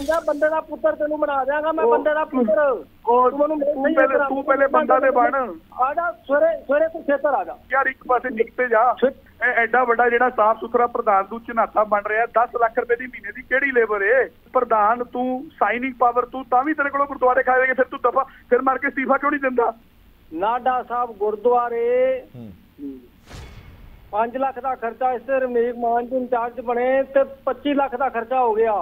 ਬਣ ਜਾ, ਬੰਦੇ ਦਾ ਪੁੱਤਰ ਤੈਨੂੰ ਬਣਾ ਦਿਆਂਗਾ ਮੈਂ, ਬੰਦੇ ਦਾ ਪੁੱਤਰ। ਤੂੰ ਪਹਿਲੇ ਬੰਦਾ ਤੇ ਬਣ। ਆ ਜਾ ਸਵੇਰੇ ਤੂੰ ਖੇਤਰ ਆ ਜਾ ਯਾਰ, ਇੱਕ ਪਾਸੇ ਨਿਕਤੇ ਜਾ। ਐਡਾ ਵੱਡਾ ਜਿਹੜਾ ਸਾਫ ਸੁਥਰਾ ਪ੍ਰਧਾਨ ਤੂੰ ਝਨਾਤਾ ਬਣ ਰਿਹਾ, 10 ਲੱਖ ਰੁਪਏ ਦੀ ਮਹੀਨੇ ਦੀ ਕਿਹੜੀ ਲੇਬਰ ਏ? ਪ੍ਰਧਾਨ ਤੂੰ, ਸਾਈਨਿੰਗ ਪਾਵਰ ਤੂੰ, ਤਾਂ ਵੀ ਤੇਰੇ ਕੋਲੋਂ ਗੁਰਦੁਆਰੇ ਖਾ ਜਾਏਗੇ। ਫਿਰ ਤੂੰ ਦਫਾ ਫਿਰ ਮਾਰ ਕੇ ਅਸਤੀਫਾ ਕਿਉਂ ਨਹੀਂ ਦਿੰਦਾ? ਨਾਡਾ ਸਾਹਿਬ ਗੁਰਦੁਆਰੇ 5 ਲੱਖ ਦਾ ਖਰਚਾ ਇਸ ਤੇ ਰਮੇਸ਼ ਮਾਨ ਜੀ ਇੰਚਾਰਜ ਬਣੇ ਤੇ 25 ਲੱਖ ਦਾ ਖਰਚਾ ਹੋ ਗਿਆ।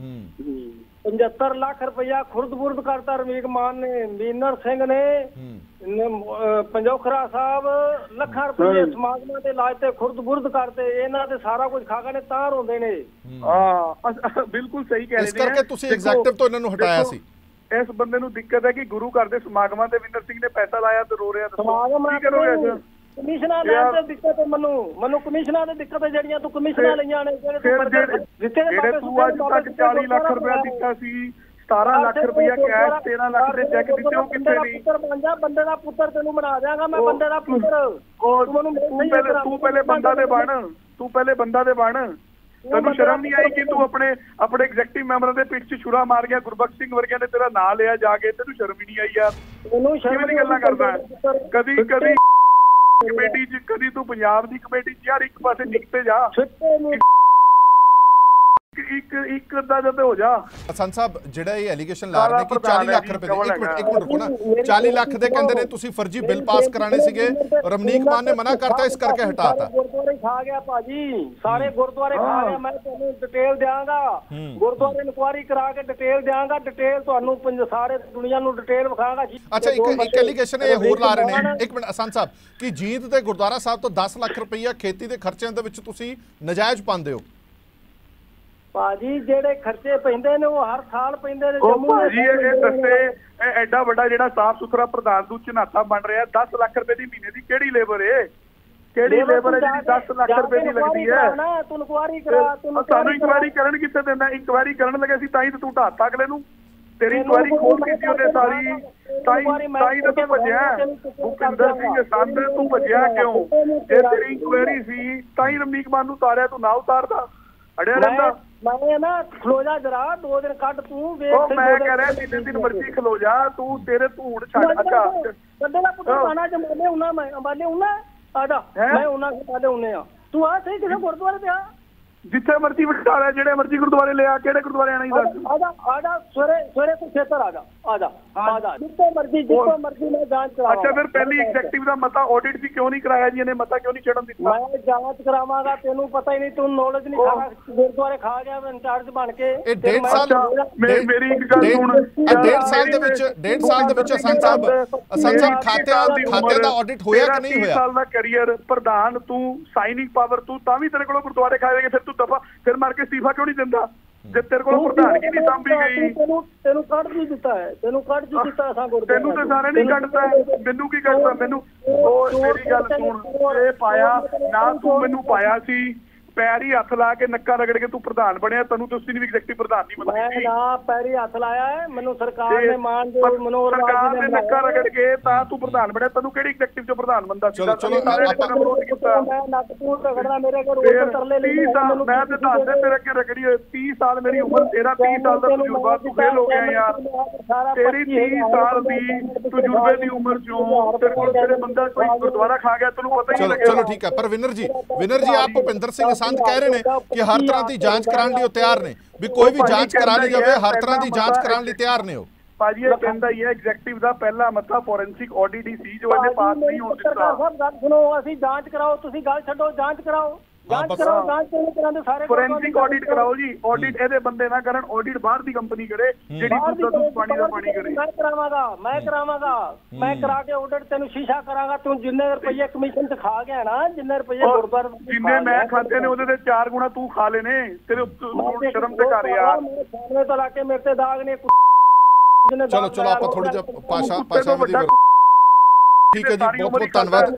75 ਲੱਖ ਰੁਪਇਆ ਖੁਰਦ-ਬੁਰਦ ਕਰਤਾ ਰਮੇਸ਼ ਮਾਨ ਨੇ, ਮੀਨਰ ਸਿੰਘ ਨੇ, ਪੰਜੋਖਰਾ ਸਾਹਿਬ ਲੱਖਾਂ ਰੁਪਏ ਸਮਾਗਮਾਂ ਦੇ ਇਲਾਜ ਤੇ ਖੁਰਦ-ਬੁਰਦ ਕਰਤੇ। ਇਹਨਾਂ ਤੇ ਸਾਰਾ ਕੁਝ ਖਾ ਕੇ ਨੇ ਤਾਂ ਰੋਂਦੇ ਨੇ। ਬਿਲਕੁਲ ਸਹੀ ਕਹਿ ਰਹੇ ਨੇ। ਇਸ ਕਰਕੇ ਤੁਸੀਂ ਐਗਜ਼ੈਕਟਿਵ ਤੋਂ ਇਹਨਾਂ ਨੂੰ ਹਟਾਇਆ ਸੀ। ਇਸ ਬੰਦੇ ਨੂੰ ਦਿੱਕਤ ਹੈ ਕਿ ਗੁਰੂ ਘਰ ਦੇ ਸਮਾਗਮਾਂ ਤੇ ਵਿੰਦਰ ਸਿੰਘ ਨੇ ਪੈਸਾ ਲਾਇਆ ਤੇ ਰੋ ਰਿਹਾ। ਸਮਾਗਮਾਂ ਕੀ ਕਰੋਗੇ? ਕਮਿਸ਼ਨਾਂ ਲੈਣ ਤੇ ਦਿੱਕਤ ਹੈ ਮੈਨੂੰ ਕਮਿਸ਼ਨਾਂ ਦੀ ਦਿੱਕਤ ਹੈ ਜਿਹੜੀਆਂ ਤੂੰ ਕਮਿਸ਼ਨਾਂ ਲਈਆਂ ਨੇ। ਜਿਹੜੇ ਤੂੰ ਅੱਜ ਤੱਕ 40 ਲੱਖ ਰੁਪਇਆ ਦਿੱਤਾ ਸੀ, 17 ਲੱਖ ਰੁਪਇਆ ਕੈਸ਼, 13 ਲੱਖ ਦੇ ਚੈੱਕ ਦਿੱਤੇ, ਉਹ ਕਿੱਥੇ ਨਹੀਂ? ਬਣ ਜਾ, ਬੰਦੇ ਦਾ ਪੁੱਤਰ ਤੈਨੂੰ ਬਣਾ ਦਿਆਂਗਾ ਮੈਂ, ਬੰਦੇ ਦਾ ਪੁੱਤਰ। ਤੂੰ ਪਹਿਲੇ ਬੰਦਾ ਤੇ ਬਣ। ਤੂੰ ਪਹਿਲੇ ਬੰਦਾ ਤੇ ਬਣ। ਤੈਨੂੰ ਸ਼ਰਮ ਨਹੀਂ ਆਈ ਕਿ ਤੂੰ ਆਪਣੇ ਐਗਜ਼ੈਕਟਿਵ ਮੈਂਬਰਾਂ ਦੇ ਪਿੱਠ 'ਚ ਛੁਰਾ ਮਾਰ ਗਿਆ? ਗੁਰਬਖਸ਼ ਸਿੰਘ ਵਰਗਿਆਂ ਨੇ ਤੇਰਾ ਨਾਂ ਲਿਆ ਜਾ ਕੇ, ਤੈਨੂੰ ਸ਼ਰਮ ਹੀ ਨਹੀਂ ਆਈ ਯਾਰ? ਕਿਵੇਂ ਦੀ ਗੱਲਾਂ ਕਰਦਾ? ਕਦੀ ਕਮੇਟੀ 'ਚ, ਕਦੀ ਤੂੰ ਪੰਜਾਬ ਦੀ ਕਮੇਟੀ 'ਚ। ਯਾਰ, ਇੱਕ ਪਾਸੇ ਨਿਕਤੇ ਜਾ। ਇੱਕ ਅੱਧਾ ਜਦ ਹੋ ਜਾ। ਸੰਤ ਸਾਹਿਬ, ਜਿਹੜਾ ਇਹ ਐਲੀਗੇਸ਼ਨ ਲਾ ਰਹੇ ਨੇ ਕਿ 40 ਲੱਖ ਰੁਪਏ ਦੇ, ਇੱਕ ਮਿੰਟ ਰੁਕੋ ਨਾ, 40 ਲੱਖ ਦੇ ਕਹਿੰਦੇ ਨੇ ਤੁਸੀਂ ਫਰਜ਼ੀ ਬਿੱਲ ਪਾਸ ਕਰਾਣੇ ਸੀਗੇ, ਰਮਨੀਕ ਮਾਨ ਨੇ ਮਨਾ ਕਰਤਾ, ਇਸ ਕਰਕੇ ਹਟਾਤਾ। ਗੁਰਦੁਆਰੇ ਖਾ ਗਿਆ ਭਾਜੀ, ਸਾਰੇ ਗੁਰਦੁਆਰੇ ਖਾ ਗਿਆ। ਮੈਂ ਤੁਹਾਨੂੰ ਡਿਟੇਲ ਦਿਆਂਗਾ, ਗੁਰਦੁਆਰੇ ਇਨਕੁਆਇਰੀ ਕਰਾ ਕੇ ਡਿਟੇਲ ਦਿਆਂਗਾ, ਡਿਟੇਲ ਤੁਹਾਨੂੰ ਸਾਰੇ ਦੁਨੀਆ ਨੂੰ ਡਿਟੇਲ ਵਿਖਾਵਾਂਗਾ। ਅੱਛਾ, ਇੱਕ ਐਲੀਗੇਸ਼ਨ ਇਹ ਹੋਰ ਲਾ ਰਹੇ ਨੇ, ਇੱਕ ਮਿੰਟ ਸੰਤ ਸਾਹਿਬ, ਕਿ ਜੀਂਦ ਦੇ ਗੁਰਦੁਆਰਾ ਸਾਹਿਬ ਤੋਂ 10 ਲੱਖ ਰੁਪਈਆ ਖੇਤੀ ਦੇ ਖਰਚਿਆਂ ਦੇ ਵਿੱਚ ਤੁਸੀਂ ਨਜਾਇਜ਼ ਪਾਉਂਦੇ ਹੋ। ਭਾਜੀ ਜਿਹੜੇ ਖਰਚੇ ਪੈਂਦੇ ਨੇ ਉਹ ਹਰ ਸਾਲ ਪੈਂਦੇ ਨੇ। ਭਾਜੀ ਇਹ ਦੱਸੇ, ਐਡਾ ਵੱਡਾ ਜਿਹੜਾ ਸਾਫ ਸੁਥਰਾ ਪ੍ਰਧਾਨ ਤੂੰ ਝਨਾਤਾ ਬਣ ਰਿਹਾ, 10 ਲੱਖ ਰੁਪਏ ਦੀ ਮਹੀਨੇ ਦੀ ਕਿਹੜੀ ਲੇਬਰ ਏ? ਕਿਹੜੀ ਲੇਬਰ ਹੈ ਜਿਹੜੀ 10 ਲੱਖ ਰੁਪਏ ਦੀ ਲੱਗਦੀ ਹੈ? ਤੂੰ ਇਨਕੁਆਇਰੀ ਕਰਾ। ਸਾਨੂੰ ਇਨਕੁਆਇਰੀ ਕਰਨ ਕਿੱਥੇ ਦਿੰਦਾ? ਇਨਕੁਆਇਰੀ ਕਰਨ ਲੱਗੇ ਸੀ ਤਾਂ ਹੀ ਤੂੰ ਢਾਤਾ ਅਗਲੇ ਨੂੰ। ਤੇਰੀ ਇਨਕੁਆਇਰੀ ਖੋਲ ਕੀਤੀ ਉਹਨੇ ਸਾਰੀ, ਤਾਂ ਹੀ ਤਾਂ ਤੂੰ ਭੱਜਿਆ। ਭੁਪਿੰਦਰ ਸਿੰਘ ਸੰਧ, ਤੂੰ ਭੱਜਿਆ ਕਿਉਂ? ਜੇ ਤੇਰੀ ਇਨਕੁਆਇਰੀ ਸੀ ਤਾਂ ਹੀ ਰਮਨੀਕ ਮਾਨ ਨੂੰ ਉਤਾਰਿਆ, ਤੂੰ ਨਾ ਉਤਾਰਦਾ, ਅੜਿਆ ਰਹਿੰਦਾ। ਮੈਂ ਨਾ ਖਲੋ ਜਾ ਜਰਾ, 2 ਦਿਨ ਕੱਢ ਤੂੰ ਵੇਖ। ਉਹ ਮੈਂ ਕਹਿ ਰਿਹਾ ਜਿੰਨੇ ਦਿਨ ਮਰਜ਼ੀ ਖਲੋ ਜਾ, ਤੂੰ ਤੇਰੇ ਧੂੜ ਛੱਡ। ਅੱਛਾ, ਬੰਦੇ ਦਾ ਪੁੱਤਰ ਆਣਾ ਜਮਾਲੇ ਉਹਨਾਂ, ਮੈਂ ਅੰਬਾਲੇ ਉਹਨਾਂ ਆ ਜਾ, ਮੈਂ ਉਹਨਾਂ ਦੇ ਪਾਲੇ ਹੁੰਨੇ ਆ। ਤੂੰ ਆ ਸਹੀ ਕਿਸੇ ਗੁਰਦੁਆਰੇ ਤੇ ਆ, ਜਿੱਥੇ ਮਰਜ਼ੀ ਬਿਠਾ ਲੈ, ਜਿਹੜੇ ਮਰਜ਼ੀ ਗੁਰਦੁਆਰੇ ਲਿਆ। ਕਿਹੜੇ ਗੁਰਦੁਆਰੇ ਆਣਾ ਹੀ ਦੱਸ। ਆ ਜਾ ਸਵੇਰੇ ਤੂੰ ਖੇਤਰ ਆ ਜਾ ਜਿੱਥੇ ਮਰਜ਼ੀ ਮੈਂ ਜਾਂਚ ਕਰਾਵਾਂ। ਅੱਛਾ, ਫਿਰ ਪਹਿਲੀ ਐਗਜ਼ੈਕਟਿਵ ਦਾ ਮਤਾ ਆਡਿਟ ਵੀ ਕਿਉਂ ਨਹੀਂ ਕਰਾਇਆ ਜੀ? ਇਹਨੇ ਮਤਾ ਕਿਉਂ ਨਹੀਂ ਚੜਨ ਦਿੱਤਾ? ਮੈਂ ਜਾਂਚ ਕਰਾਵਾਂਗਾ, ਤੈਨੂੰ ਪਤਾ ਹੀ ਨਹੀਂ, ਤੂੰ ਨੌਲੇਜ ਨਹੀਂ ਖਾਣਾ। ਗੁਰਦੁਆਰੇ ਖਾ ਗਿਆ ਇੰਚਾਰਜ ਬਣ ਕੇ। ਇਹ 1.5 ਸਾਲ, ਮੇਰੀ ਇੱਕ ਗੱਲ ਸੁਣ, 1.5 ਸਾਲ ਦੇ ਵਿੱਚ ਸੰਤ ਸਾਹਿਬ ਖਾਤਿਆਂ ਦਾ ਆਡਿਟ ਹੋਇਆ ਕਿ ਨਹੀਂ ਹੋਇਆ? 30 ਸਾਲ ਦਾ ਕੈਰੀਅਰ, ਪ੍ਰਧਾਨ ਤੂੰ, ਸਾਈਨਿੰਗ ਪਾਵਰ ਤੂੰ, ਤਾਂ ਵੀ ਤੇਰੇ ਕੋਲੋਂ ਗੁਰਦੁਆਰੇ ਖਾ ਜਾਏਗੇ। ਫਿਰ ਤੂੰ ਦਫਾ ਫਿਰ ਮਾਰ ਕੇ ਅਸਤੀਫਾ ਕਿਉਂ ਨਹੀਂ ਦਿੰਦਾ? ਜੇ ਤੇਰੇ ਕੋਲ ਪ੍ਰਧਾਨਗੀ ਨਹੀਂ ਸਾਂਭੀ ਗਈ। ਤੈਨੂੰ ਕੱਢ ਵੀ ਦਿੱਤਾ ਹੈ, ਤੈਨੂੰ ਕੱਢ ਵੀ ਦਿੱਤਾ। ਤੈਨੂੰ ਤਾਂ ਸਾਰੇ ਨਹੀਂ ਕੱਢਦਾ, ਮੈਨੂੰ ਕੀ ਕੱਢਦਾ? ਮੈਨੂੰ ਉਹ ਮੇਰੀ ਗੱਲ ਸੁਣ, ਇਹ ਪਾਇਆ ਨਾ ਤੂੰ ਮੈਨੂੰ ਪਾਇਆ ਸੀ, ਪੈਰੀ ਹੱਥ ਲਾ ਕੇ ਨੱਕਾ ਰਗੜ ਕੇ ਤੂੰ ਪ੍ਰਧਾਨ ਬਣਿਆ। ਤੈਨੂੰ ਤੁਸੀਂ ਵੀ ਐਗਜ਼ੈਕਟਿਵ ਪ੍ਰਧਾਨ ਨਹੀਂ ਬਣਾਇਆ। ਮੈਂ ਨਾ ਪੈਰੀ ਹੱਥ ਲਾਇਆ ਹੈ, ਮੈਨੂੰ ਸਰਕਾਰ ਨੇ ਮਾਨ ਜੋ ਮਨੋਹਰ ਸਰਕਾਰ ਨੇ ਨੱਕਾ ਰਗੜ ਕੇ ਤਾਂ ਤੂੰ ਪ੍ਰਧਾਨ ਬਣਿਆ। ਤੈਨੂੰ ਕਿਹੜੀ ਐਗਜ਼ੈਕਟਿਵ ਚੋਂ ਪ੍ਰਧਾਨ ਬੰਦਾ ਸੀ? ਚਲੋ ਮੈਂ ਨੱਕ ਪੂਰ ਰਗੜਨਾ, ਮੇਰੇ ਕੋਲ ਰੋਜ਼ ਤਰਲੇ ਲਈ। 30 ਸਾਲ ਮੈਂ ਤੇ ਦੱਸਦੇ ਤੇਰੇ ਅੱਗੇ ਰਗੜੀ ਹੋਈ। 30 ਸਾਲ ਮੇਰੀ ਉਮਰ, ਤੇਰਾ 30 ਸਾਲ ਦਾ ਤਜਰਬਾ, ਤੂੰ ਫੇਲ ਹੋ ਗਿਆ ਯਾਰ। ਤੇਰੀ 30 ਸਾਲ ਦੀ ਤਜਰਬੇ ਦੀ ਉਮਰ ਚੋਂ ਤੇਰੇ ਕੋਲ ਤੇਰੇ ਬੰਦਾ ਕੋਈ ਗੁਰਦੁਆਰਾ ਖਾ ਗਿਆ, ਤੈਨੂੰ ਪਤਾ ਹੀ ਨਹੀਂ ਲੱਗਿਆ। ਚਲੋ ਠੀਕ ਹੈ, ਪਰ ਵਿਨਰ ਜੀ ਆਪ ਭੁਪਿੰਦਰ ਸਿੰਘ ਸੰਧ ਕਹਿ ਰਹੇ ਨੇ ਕਿ ਹਰ ਤਰ੍ਹਾਂ ਦੀ ਜਾਂਚ ਕਰਾਉਣ ਲਈ ਉਹ ਤਿਆਰ ਨੇ, ਵੀ ਕੋਈ ਵੀ ਜਾਂਚ ਕਰਾ ਲਈ ਜਾਵੇ, ਹਰ ਤਰ੍ਹਾਂ ਦੀ ਜਾਂਚ ਕਰਾਉਣ ਲਈ ਤਿਆਰ ਨੇ ਉਹ। ਭਾਜੀ ਇਹ ਕਹਿੰਦਾ ਹੀ ਹੈ ਐਗਜ਼ੈਕਟਿਵ ਦਾ ਪਹਿਲਾ ਮਤਾ ਫੋਰੈਂਸਿਕ ਆਡਿਟ ਹੀ ਸੀ ਜੋ ਇਹਨੇ ਪਾਸ ਨਹੀਂ ਹੋਣ ਦਿੱਤਾ। ਸਭ ਗੱਲ ਸੁਣੋ, ਅਸੀਂ ਜਾਂਚ ਕਰਾਓ, ਤੁਸੀਂ ਗੱਲ ਛੱਡੋ, ਜਾਂਚ ਕਰਾਓ। ਫੋਰੈਂਸਿਕ ਆਡਿਟ ਕਰਾਓ ਜੀ। ਆਡਿਟ ਇਹਦੇ ਬੰਦੇ ਨਾ ਕਰਨ, ਆਡਿਟ ਬਾਹਰ ਦੀ ਕੰਪਨੀ ਕਰੇ ਜਿਹੜੀ ਦੁੱਧ ਪਾਣੀ ਦਾ ਪਾਣੀ ਕਰੇ। ਮੈਂ ਕਰਾਵਾਂਗਾ, ਮੈਂ ਕਰਾ ਕੇ ਆਡਿਟ ਤੈਨੂੰ ਸ਼ੀਸ਼ਾ ਕਰਾਂਗਾ। ਤੂੰ ਜਿੰਨੇ ਰੁਪਏ ਕਮਿਸ਼ਨ ਤੇ ਖਾ ਗਿਆ ਨਾ, ਜਿੰਨੇ ਰੁਪਏ ਗੁਰਦੁਆਰੇ ਜਿੰਨੇ ਮੈਂ ਖਾਦੇ ਨੇ ਉਹਦੇ ਤੇ 4 ਗੁਣਾ ਤੂੰ ਖਾ ਲੈਨੇ। ਤੇਰੇ ਸ਼ਰਮ ਤੇ ਕਰ ਯਾਰ। ਸਾਹਮਣੇ ਤੋਂ ਲਾ ਕੇ ਮੇਰੇ ਤੇ ਦਾਗ ਨੇ। ਚਲੋ ਆਪਾਂ ਥੋੜਾ ਜਿਹਾ ਪਾਸ਼ਾ ਠੀਕ ਹੈ ਜੀ, ਬਹੁਤ ਬਹੁਤ ਧੰਨਵਾਦ।